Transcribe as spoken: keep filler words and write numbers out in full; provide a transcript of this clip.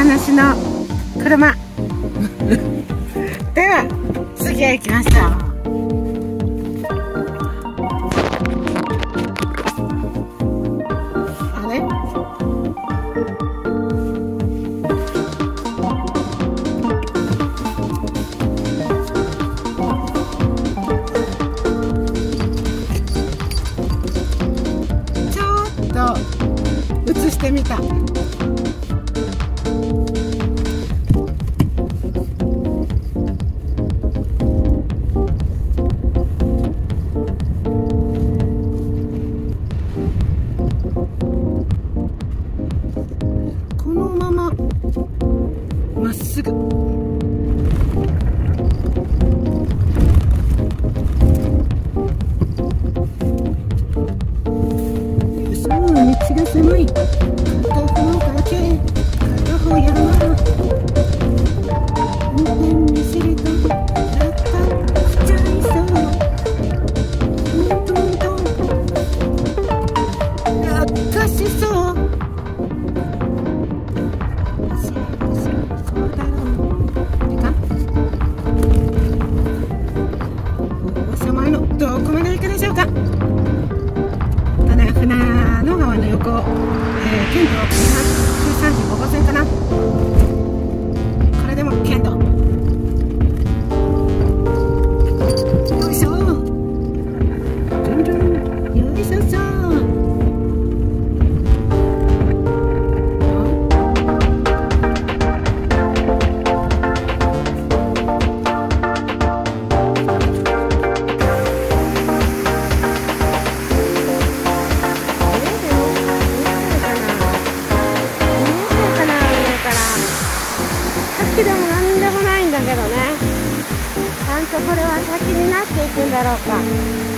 車なしの車では次へ行きましょう。あれちょっと映してみた。このまままっすぐそう、道が狭い。片方崖、片方山。運転にすると落下しちゃいそう。トントントン落下しそう。そうだろう。いかん。お狭いのどこまで行くでしょうか。ただ船の川の横、えー、県道にひゃくさんじゅうご号線かな。これでも県道。よいしょ。ルンルン。よいしょしょ。でも何でもないんだけどね。ちゃんとこれは先になっていくんだろうか。